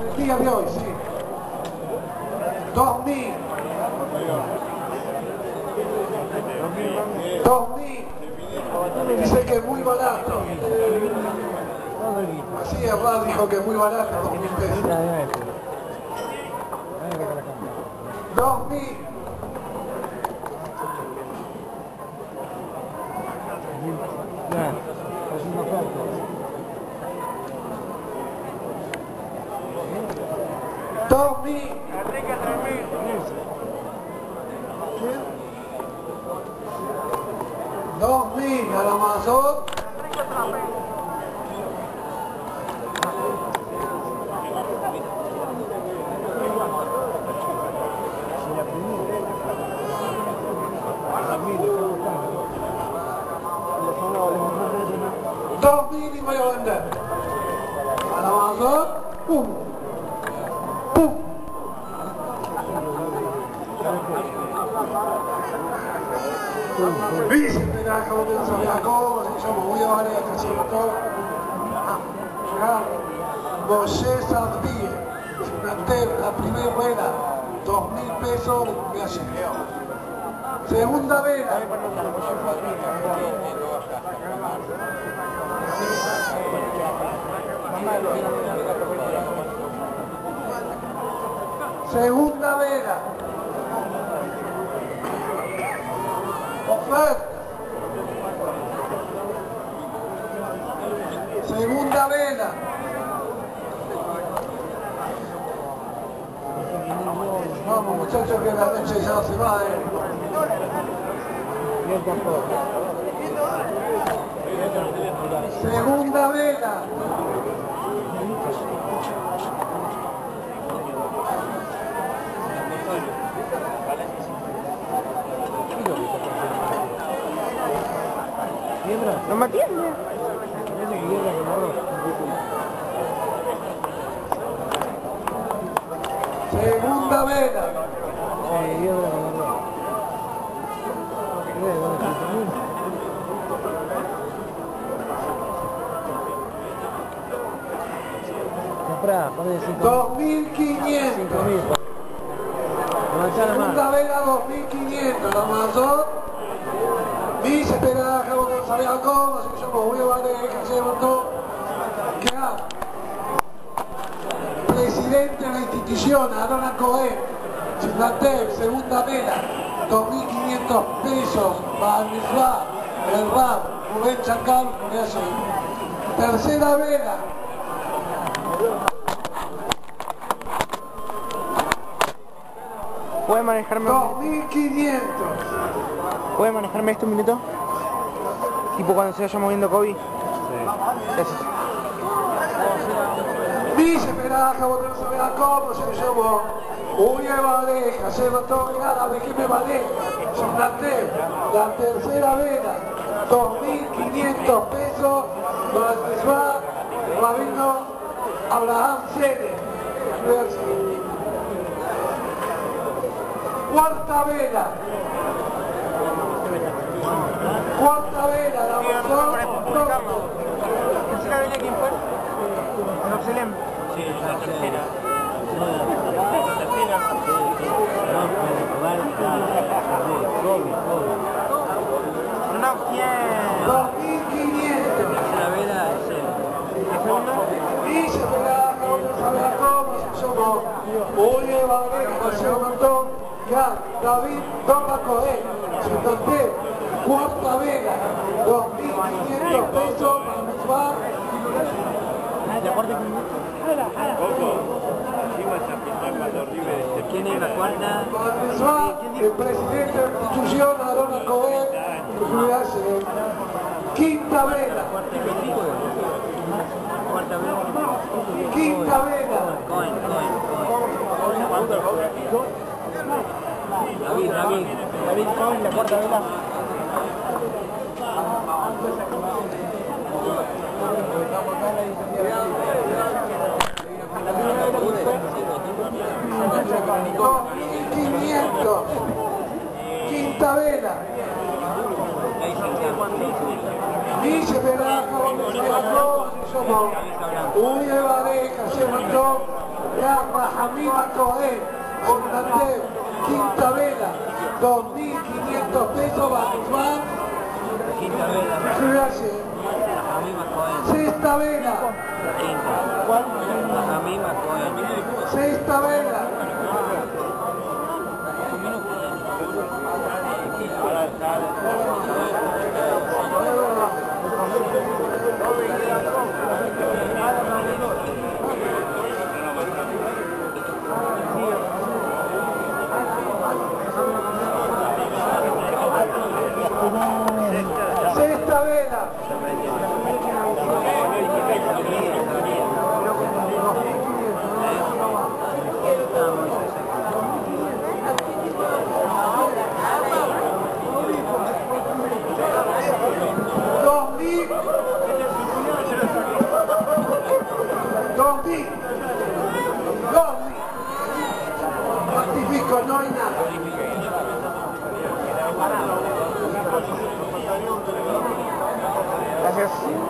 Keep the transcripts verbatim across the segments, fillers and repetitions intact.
el día de hoy, sí. Dos mil. Dos mil. Dice que es muy barato. Así Abad dijo que es muy barato, dos mil pesos. Dos mil. Dos mil. Dos mil a la Amazon. Dos mil y voy a vender. A la Amazon. Pum. Pum. Dice, espera, como te sabía cómo, se llama muy vareja, ¿cierto? José Sardí, la primera vela, dos mil pesos de allí. Segunda vela. Segunda vela. Oferta. Segunda vela. Vamos muchachos que la noche ya se va. Eh. Segunda vela. No me atiende. Segunda vela. Dos mil quinientos. Segunda vela dos mil quinientos. La Amazon. Dice, espera, que vos no sabés cómo, así que yo me voy a valer, que llevo todo. ¿Qué hago? Presidente de la institución, Arona Cohen, Chindatev, segunda vela, dos mil quinientos pesos, para el Misbah, el Rab, Rubén Chacal, eso. Tercera vela. ¿Puede manejarme? dos mil quinientos. ¿Puede manejarme esto un minuto? Tipo cuando se vaya moviendo COVID. Sí. Gracias. Dice, espera, que vos no sabés cómo, se me llamó. Uy, vareja, se me todo nada, ¿de qué me vale? Chindatev, la tercera vela, dos mil quinientos pesos, para el Misbah, Rabino Abraham Sene. Cuarta vela. Cuarta vela, la Amazon. ¿Tercera vela quién fue? ¿Roxelem? Sí, la tercera. La tercera. No quiero. dos mil quinientos. La vela es el... Dice, espera, no sabía cómo, somos. Oye, vareja, se montó. Ya, David, toma coger. Chindatev, cuarta vela, dos mil quinientos pesos, para el Misbah. ¿Quién es la cuarta? Para el Misbah, el presidente de la institución, Arona Cohen, quinta vela. Cuarta vela. Quinta vela. Cohen, Cohen, Cohen. David, David. David Cohen, la cuarta vela. dos mil quinientos. Quinta vela. Dice Velasco, somos Uy, Vareja, se mandó Jamima Cohen, comandante, quinta vela, dos mil quinientos pesos, Batman. Quinta vela. Gracias. Jamima Cohen. Sexta vela, Quinta. Jamima Cohen. sexta vela. Sexta vela. Dos mil. Dos mil. Dos mil. Rectifico, no hay nada. Gracias.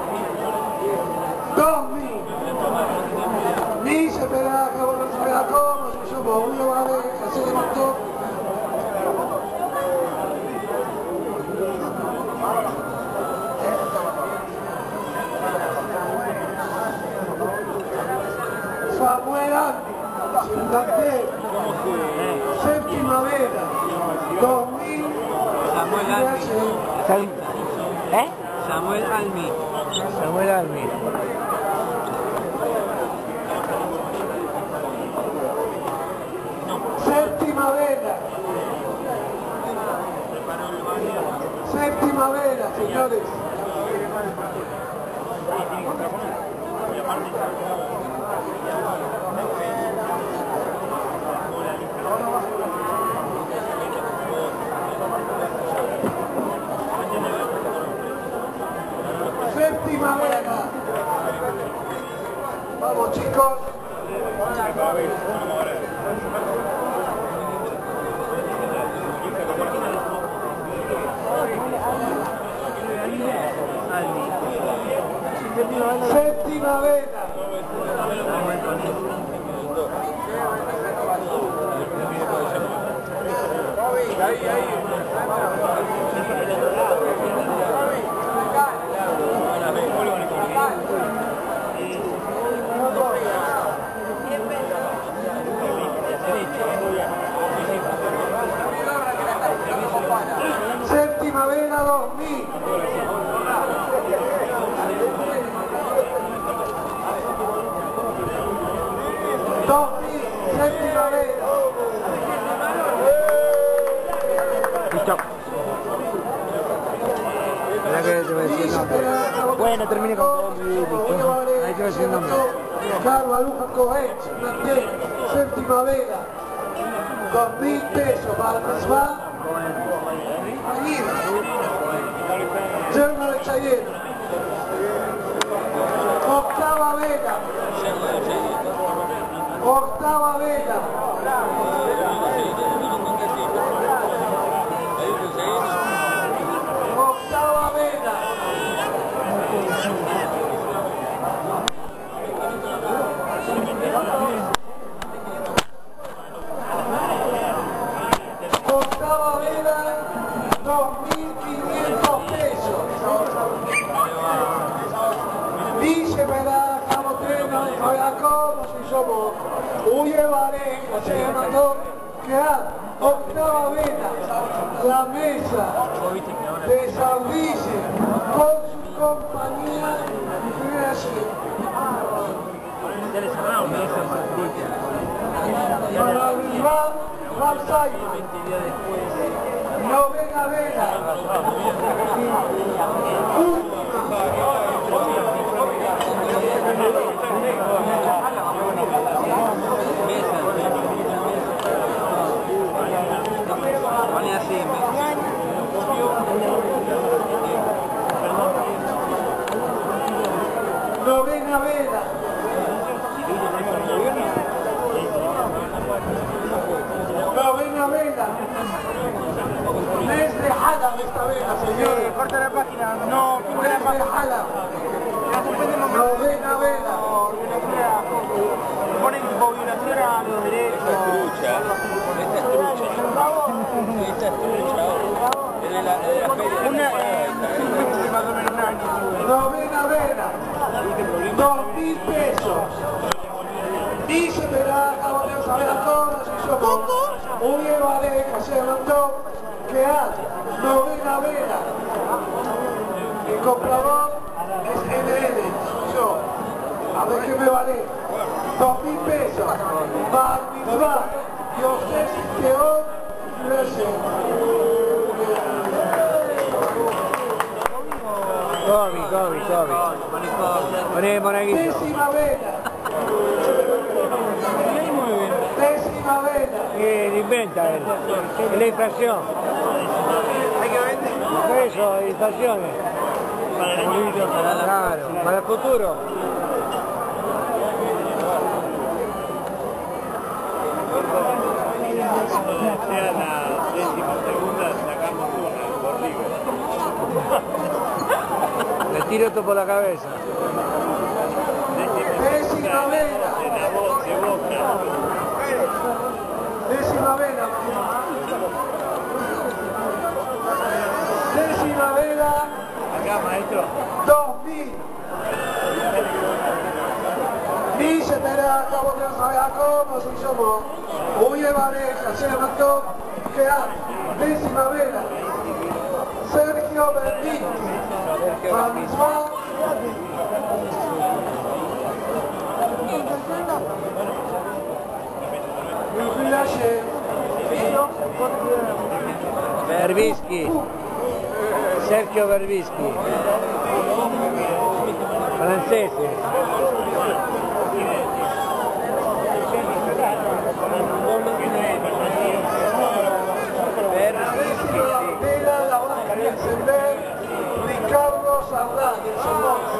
Dos mil. Ni se verá que vos no sabés cómo, si somos uno, vale, que se levantó. Samuel Andy, Santander, séptima vela, dos mil. Samuel Almi. Sal- ¿Eh? Samuel Almi. Samuel Almi. Séptima vela. Séptima vela, señores. Séptima vela. Vamos, chicos. Séptima vela. Séptima vela, dos mil. Dos mil, séptima vela. Listo. ¿Verdad que te voy a decir el nombre? Bueno, termine con todo y listo. Ahí te voy a decir el nombre. Carlos Aluja Cohen, Santander, séptima vela. Dos mil pesos para Tasman. Aguirre. Yerno de Chayeno. Octava vela. Octava vela. Octava vela. Octava vela, dos mil quinientos pesos. Dice, ¿verdad? Estamos trenos, no vean cómo si somos. Huye Vareja, se mandó quedar. Octava vela, la mesa de Saudice con su compañía. Gracias. Para arribar, Valsaima. Novena vela. Pone así. Novena vela. Novena vela. Mes de Halab esta vela, señores. Corta la página. No, Mes de Halab. pesos. Dice verá, acabo de saber a todos y somos un llevadeja, se levantó que hay novena vela. El comprador es N N, yo. A ver qué me vale. Dos mil pesos. Bar mitzvah. Yo sé si te hoy, gracias. Cobi, Cobi, Cobi. Poné, poné aquí. Décima vela. Décima vela. Eh, inventa él. Es la inflación. Hay que vender. Por eso, inflaciones. Claro, para el futuro. Sea la décima segunda, sacamos una, por digo. Le tiro esto por la cabeza. Décima vela. De la voz de boca. Décima vela. Décima vela. Acá, maestro. Dos mil. Dice verá, acabo de saber a cómo si somos. Huye pareja, se levantó que hay décima vela. Sergio Berlín. Manuel. Berbisky. Sergio Berbisky. Franceses. La décima vela la va a encender Ricardo Sardá, del Somos.